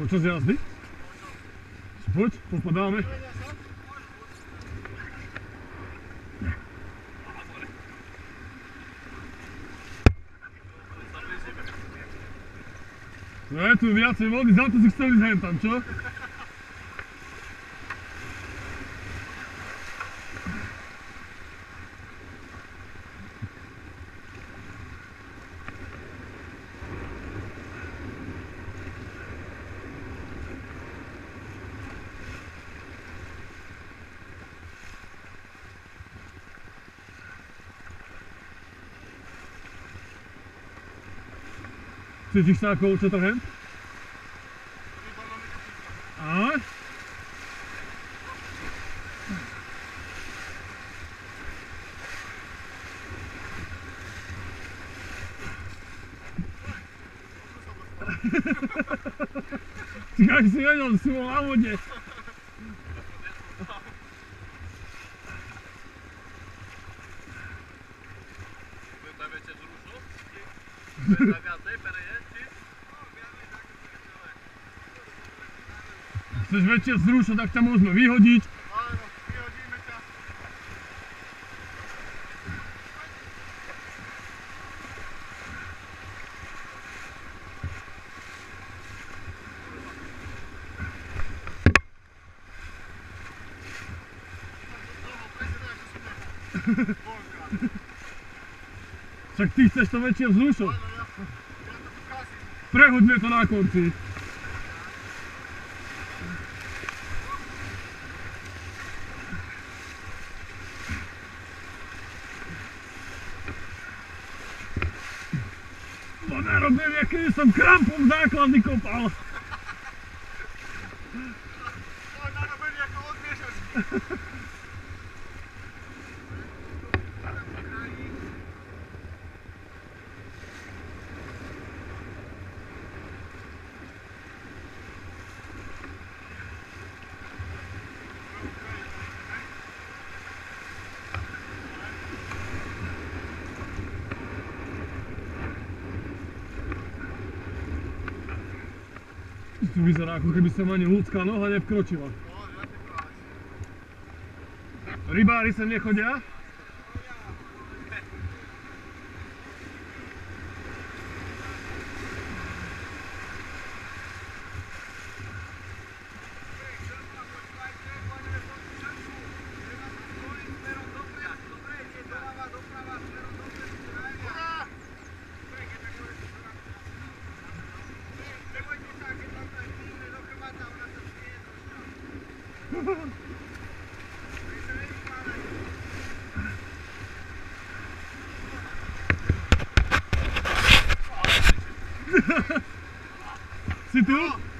Počas jazdy? Poď, popadáme. No je tu viacej vody, za to si chceli ísť hentam, čo? Cítiš sa ako určite hen? Áno? Ty jak si vedel, si bol na vode. Chceš väčšie vzrušo, tak ťa môžeme vyhodiť. Áno, vyhodíme ťa. Však ty chceš to väčšie vzrušo. Áno, ja to pokazím. Prehoďme to na konci. No nerobím, aký som krampom základny kopal. Oj, narobili ako odmiešačky. Tu vyzerá, ako keby sa ani ľudská noha nevkročila. Rybári sem nechodia? Si tu?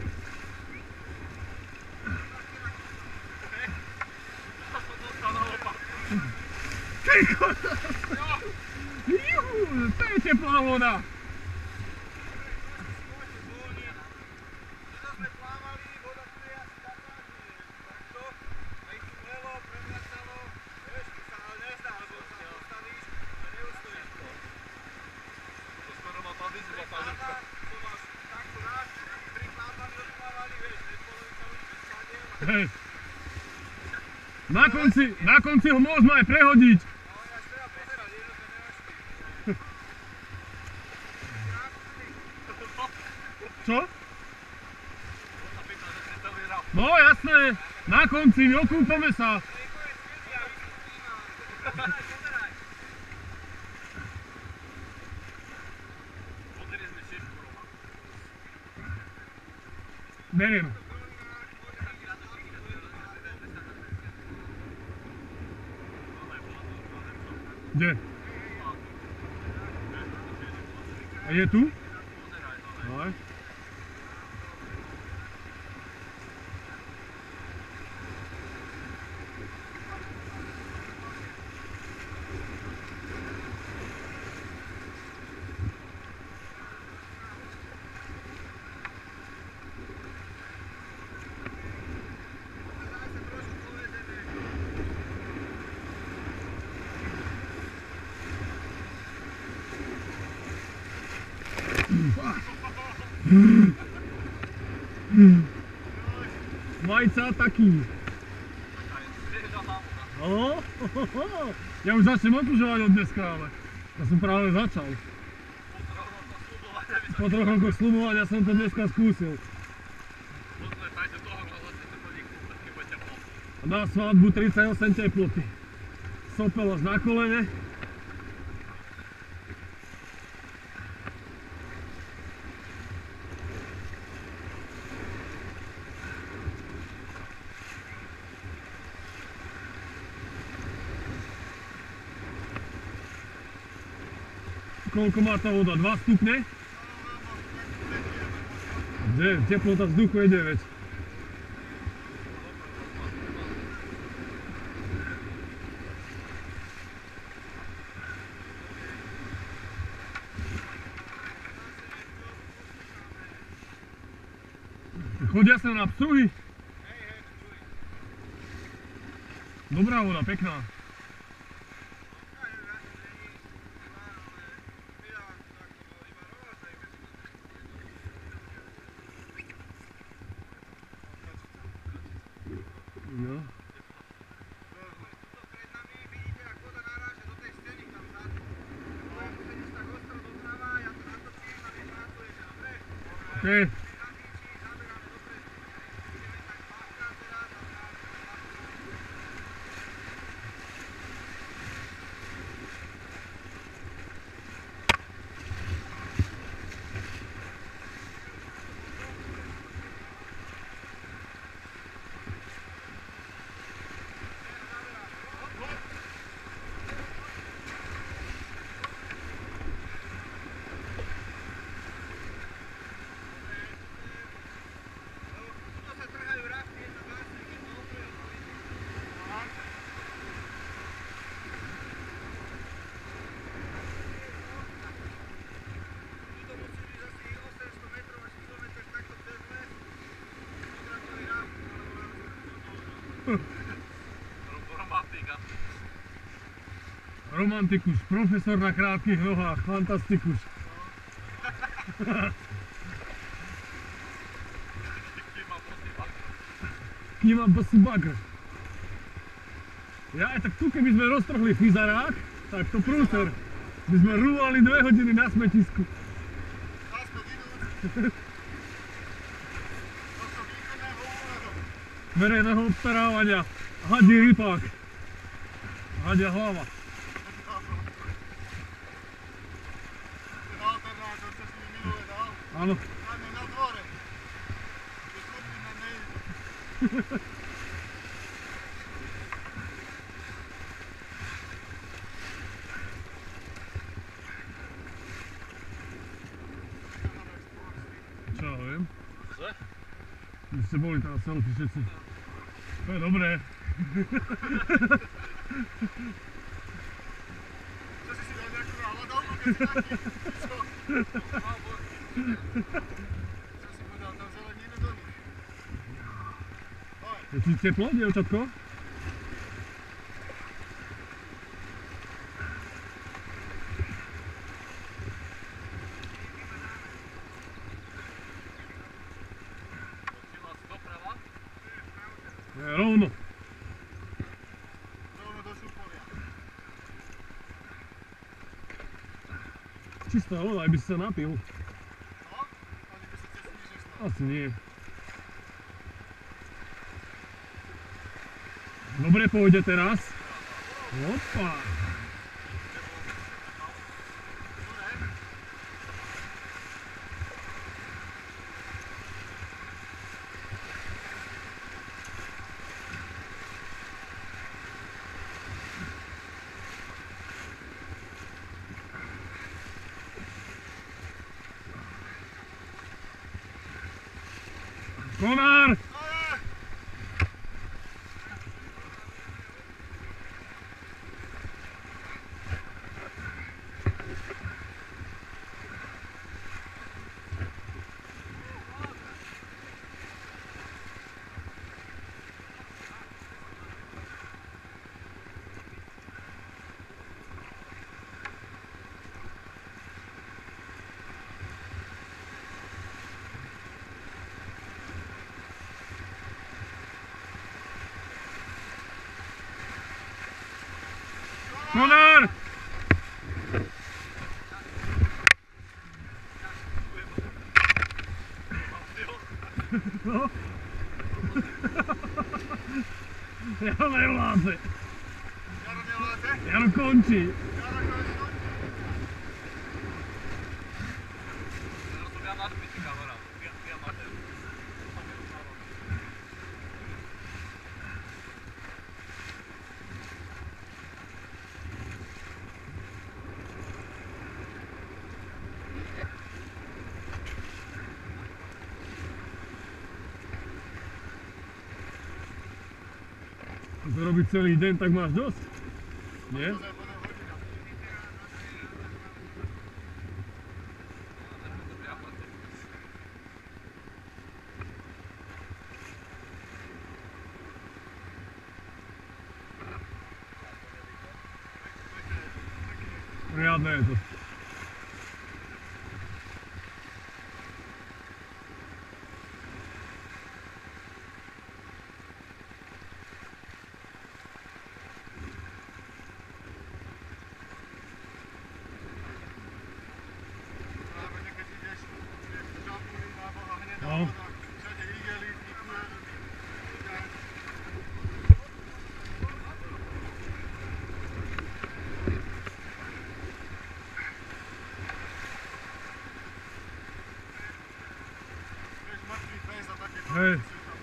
Tyko! Juhu, to je teplá voda. Hej. Na konci ho môžeme aj prehodiť. Čo? No jasné, na konci, okúpame sa. Beriem. Kde? A je tu? No. Mm. jajca taký. No, ja už začnem otužovať od dneska, ale ja som práve začal. Po 3 rokoch slubovania som to dneska skúsil. Na svadbu 38 teploty. Sopel až na kolene. Koľko má tá voda? 2 stupne? Teplota vzduchu je 9. Chodia sa na psuhy? Dobrá voda, pekná. No. Hej. Romantikus, profesor na krátkých nohách, fantastikus. Kýma bosý bagr. Ja aj tak tu, keby sme roztrhli fizarák, tak to prúser. By sme rúvali 2 hodiny na smetisku. Naspäť idúc. Verejného obstarávania. Hadí rypák. Hadia hlava. Ten alternátor, čo si mi minule dal, Áno. tam je na dvore. To chodí na nejde. Čo ja viem? Co? Vy ste boli teraz selfie všetci. To je dobré. Čo si dal nejakú hľadovku, keď si taký? Čo? Čo si podal tam zeleninu do nich? Je ti teplo, dievčatko? Je rovno. Rovno do šupolia. Čistá voda, aj by si sa napil. No? Oni by sa cez nižšie stali. Asi nie. Dobre pôjde teraz. Opa. Konár! Konár! No. Jaro nevládze. Jaro nevládze? Jaro končí. Jaro končí. Jaro to viac náš byť kamera. Viac máte. To robiť celý deň, tak máš dosť? Nie? Riadne je to. No. Hej.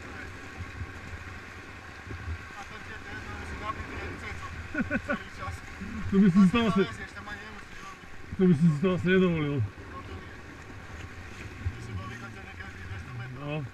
To by si to asi... To by si to asi nedovolil. No.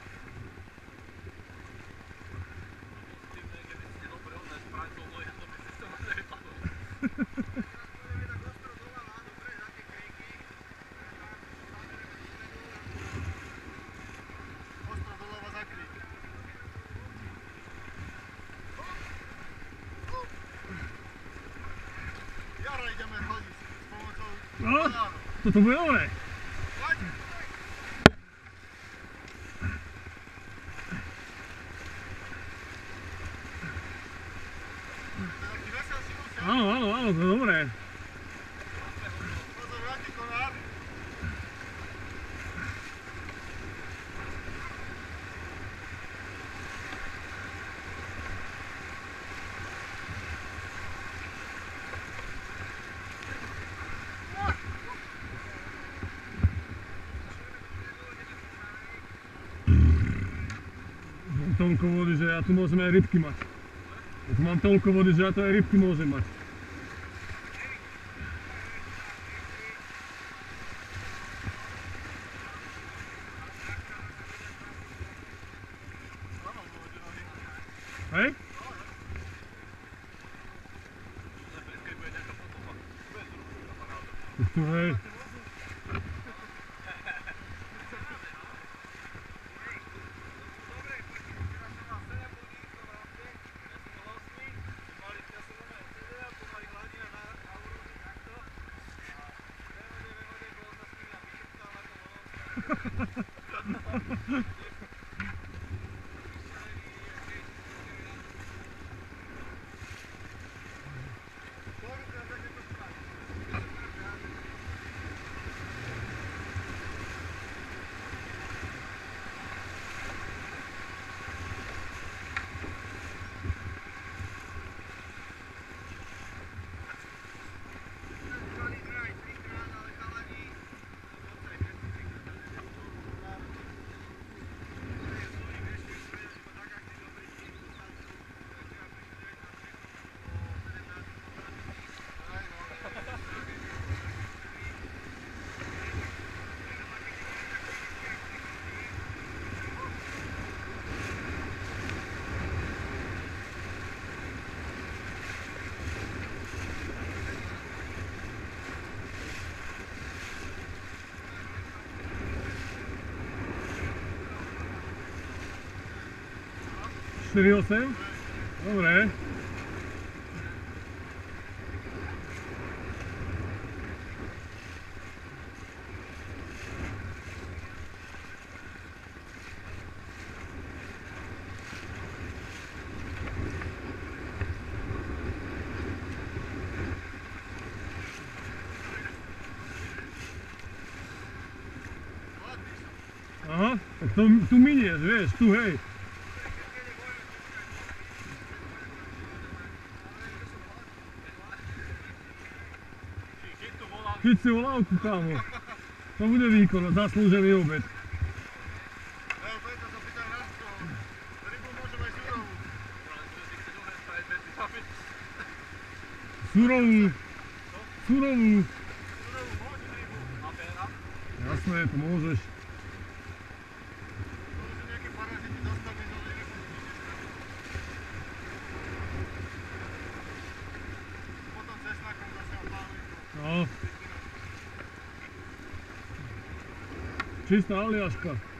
Jaro ideme hodiť s pomocou No, Konáru. toto bude dobré. Poď! Taký vesel si musel. Áno, to je dobré. Pozor, vráti Konár. Mám toľko vody, že ja tu môžem aj rybky mať. Ja tu mám toľko vody, že ja tu aj rybky môžem mať. Áno, môže nohy. Hej? Tu hej. Čtyri osem? Dobre. Aha, tak to, tu minieš, vieš, tu hej. Chyť tú volávku. Chyť si volávku, kámo. To bude výkon, zaslúžený obed. Evo, preto sa pýtam Radko. Rybu môžem aj surovú. Ale čo si chce dobre spraviť medzi vami? Surovú. Surovú. Surovú môžem rybu. A péra? Jasné, to môžeš. To už sú nejaké parazity dostane do rybu. Potom cesnakom zase opálim. No. Čistá aliaška.